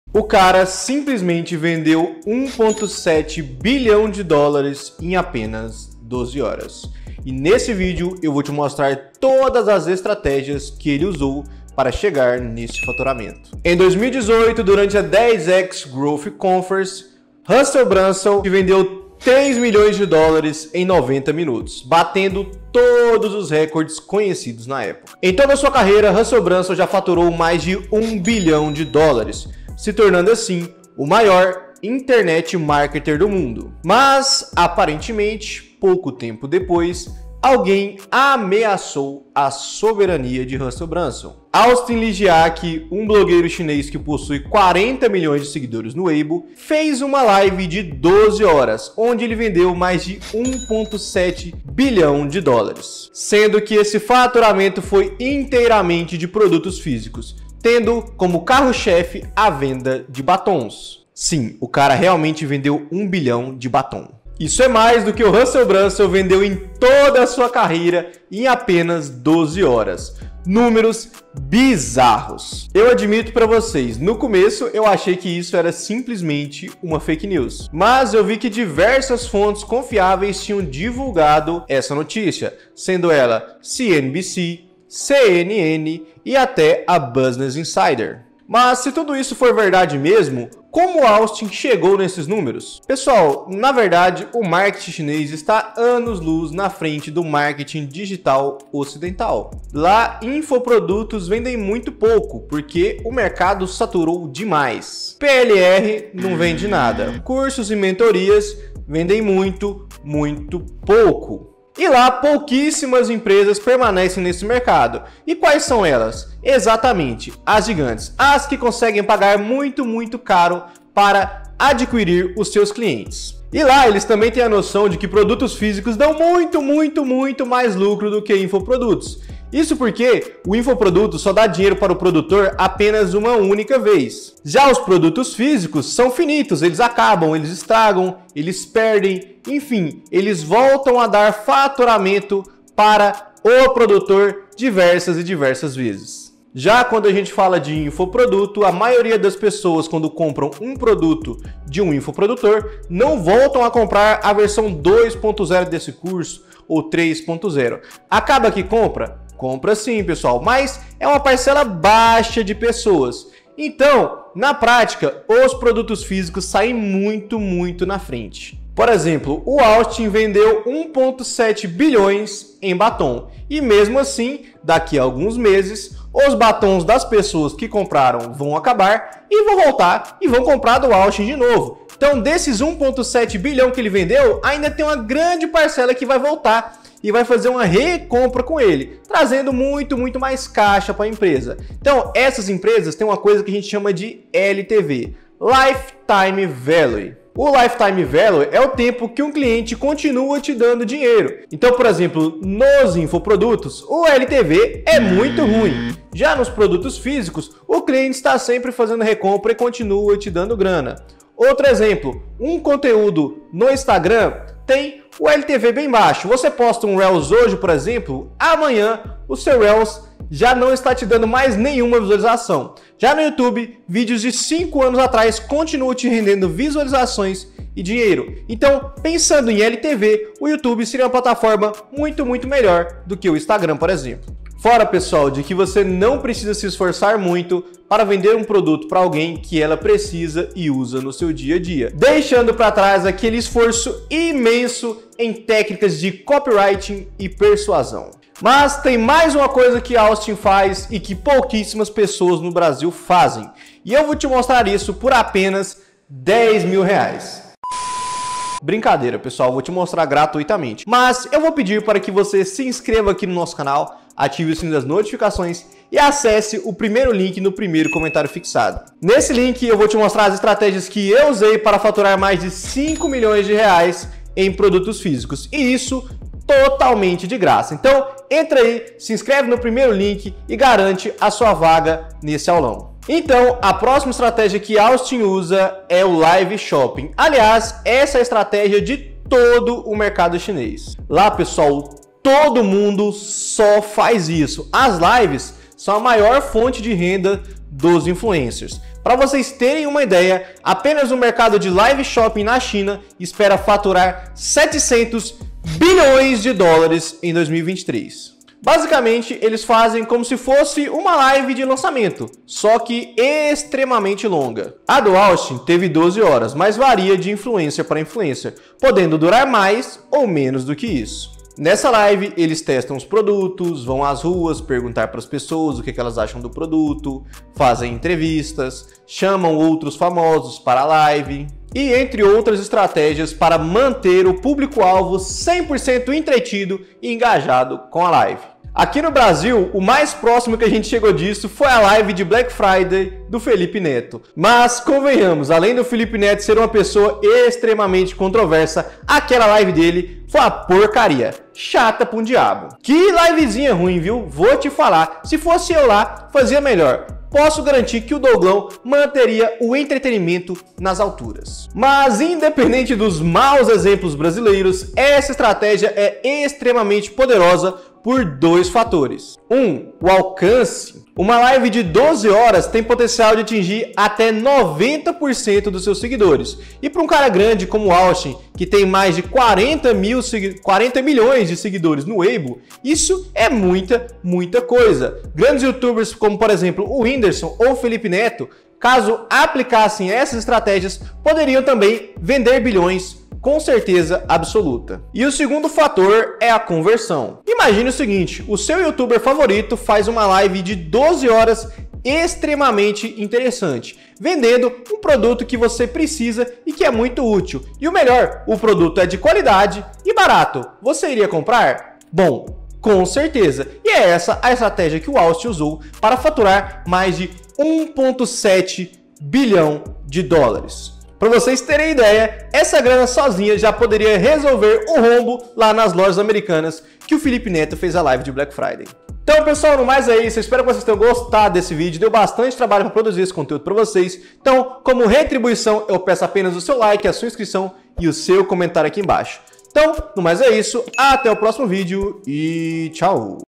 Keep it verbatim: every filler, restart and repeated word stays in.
O cara simplesmente vendeu um vírgula sete bilhão de dólares em apenas doze horas. E nesse vídeo eu vou te mostrar todas as estratégias que ele usou para chegar nesse faturamento. Em dois mil e dezoito, durante a dez X Growth Conference, Russell Brunson vendeu três milhões de dólares em noventa minutos, batendo todos os recordes conhecidos na época. Em toda a sua carreira, Russell Brunson já faturou mais de um bilhão de dólares, se tornando assim o maior internet marketer do mundo. Mas, aparentemente, pouco tempo depois, alguém ameaçou a soberania de Russell Brunson. Austin Lijiak, um blogueiro chinês que possui quarenta milhões de seguidores no Weibo, fez uma live de doze horas, onde ele vendeu mais de um vírgula sete bilhão de dólares, sendo que esse faturamento foi inteiramente de produtos físicos, tendo como carro-chefe a venda de batons. Sim, o cara realmente vendeu um bilhão de batom. Isso é mais do que o Russell Brunson vendeu em toda a sua carreira em apenas doze horas. Números bizarros. Eu admito para vocês, no começo eu achei que isso era simplesmente uma fake news, mas eu vi que diversas fontes confiáveis tinham divulgado essa notícia, sendo ela C N B C, C N N e até a Business Insider. Mas se tudo isso for verdade mesmo, como Austin chegou nesses números? Pessoal, na verdade, o marketing chinês está anos-luz na frente do marketing digital ocidental. Lá, infoprodutos vendem muito pouco, porque o mercado saturou demais. P L R não vende nada. Cursos e mentorias vendem muito, muito pouco. E lá, pouquíssimas empresas permanecem nesse mercado. E quais são elas? Exatamente, as gigantes, as que conseguem pagar muito, muito caro para adquirir os seus clientes. E lá eles também têm a noção de que produtos físicos dão muito, muito, muito mais lucro do que infoprodutos. Isso porque o infoproduto só dá dinheiro para o produtor apenas uma única vez. Já os produtos físicos são finitos, eles acabam, eles estragam, eles perdem, enfim, eles voltam a dar faturamento para o produtor diversas e diversas vezes. Já quando a gente fala de infoproduto, a maioria das pessoas, quando compram um produto de um infoprodutor, não voltam a comprar a versão dois ponto zero desse curso ou três ponto zero. Acaba que compra? Compra sim, pessoal, mas é uma parcela baixa de pessoas. Então, na prática, os produtos físicos saem muito, muito na frente. Por exemplo, o Austin vendeu um vírgula sete bilhões em batom. E mesmo assim, daqui a alguns meses, os batons das pessoas que compraram vão acabar e vão voltar e vão comprar do Austin de novo. Então, desses um vírgula sete bilhão que ele vendeu, ainda tem uma grande parcela que vai voltar e vai fazer uma recompra com ele, trazendo muito, muito mais caixa para a empresa. Então, essas empresas têm uma coisa que a gente chama de L T V, Lifetime Value. O Lifetime Value é o tempo que um cliente continua te dando dinheiro. Então, por exemplo, nos infoprodutos, o L T V é muito ruim. Já nos produtos físicos, o cliente está sempre fazendo recompra e continua te dando grana. Outro exemplo, um conteúdo no Instagram tem o L T V bem baixo. Você posta um Reels hoje, por exemplo, amanhã o seu Reels já não está te dando mais nenhuma visualização. Já no YouTube, vídeos de cinco anos atrás continuam te rendendo visualizações e dinheiro. Então, pensando em L T V, o YouTube seria uma plataforma muito, muito melhor do que o Instagram, por exemplo. Fora, pessoal, de que você não precisa se esforçar muito para vender um produto para alguém que ela precisa e usa no seu dia a dia, deixando para trás aquele esforço imenso em técnicas de copywriting e persuasão. Mas tem mais uma coisa que Austin faz e que pouquíssimas pessoas no Brasil fazem. E eu vou te mostrar isso por apenas dez mil reais. Brincadeira, pessoal, vou te mostrar gratuitamente. Mas eu vou pedir para que você se inscreva aqui no nosso canal, ative o sininho das notificações e acesse o primeiro link no primeiro comentário fixado. Nesse link eu vou te mostrar as estratégias que eu usei para faturar mais de cinco milhões de reais em produtos físicos. E isso totalmente de graça. Então, entra aí, se inscreve no primeiro link e garante a sua vaga nesse aulão. Então, a próxima estratégia que Austin usa é o live shopping. Aliás, essa é a estratégia de todo o mercado chinês. Lá, pessoal, todo mundo só faz isso. As lives são a maior fonte de renda dos influencers. Para vocês terem uma ideia, apenas o mercado de live shopping na China espera faturar setecentos bilhões de dólares em dois mil e vinte e três. Basicamente, eles fazem como se fosse uma live de lançamento, só que extremamente longa. A do Austin teve doze horas, mas varia de influencer para influencer, podendo durar mais ou menos do que isso. Nessa live, eles testam os produtos, vão às ruas perguntar para as pessoas o que elas acham do produto, fazem entrevistas, chamam outros famosos para a live e entre outras estratégias para manter o público-alvo cem por cento entretido e engajado com a live. Aqui no Brasil, o mais próximo que a gente chegou disso foi a live de Black Friday do Felipe Neto. Mas, convenhamos, além do Felipe Neto ser uma pessoa extremamente controversa, aquela live dele foi uma porcaria. Chata pra um diabo. Que livezinha ruim, viu? Vou te falar. Se fosse eu lá, fazia melhor. Posso garantir que o Douglão manteria o entretenimento nas alturas. Mas, independente dos maus exemplos brasileiros, essa estratégia é extremamente poderosa por dois fatores. Um, o alcance. Uma live de doze horas tem potencial de atingir até noventa por cento dos seus seguidores. E para um cara grande como o Austin, que tem mais de quarenta, mil, quarenta milhões de seguidores no Weibo, isso é muita, muita coisa. Grandes youtubers como, por exemplo, o Whindersson ou o Felipe Neto, caso aplicassem essas estratégias, poderiam também vender bilhões com certeza absoluta. E o segundo fator é a conversão. Imagine o seguinte, o seu youtuber favorito faz uma live de doze horas extremamente interessante, vendendo um produto que você precisa e que é muito útil. E o melhor, o produto é de qualidade e barato. Você iria comprar? Bom, com certeza. E é essa a estratégia que o Austin usou para faturar mais de um vírgula sete bilhão de dólares. Para vocês terem ideia, essa grana sozinha já poderia resolver o rombo lá nas lojas americanas que o Felipe Neto fez a live de Black Friday. Então, pessoal, no mais é isso. Eu espero que vocês tenham gostado desse vídeo. Deu bastante trabalho para produzir esse conteúdo para vocês. Então, como retribuição, eu peço apenas o seu like, a sua inscrição e o seu comentário aqui embaixo. Então, no mais é isso. Até o próximo vídeo e tchau!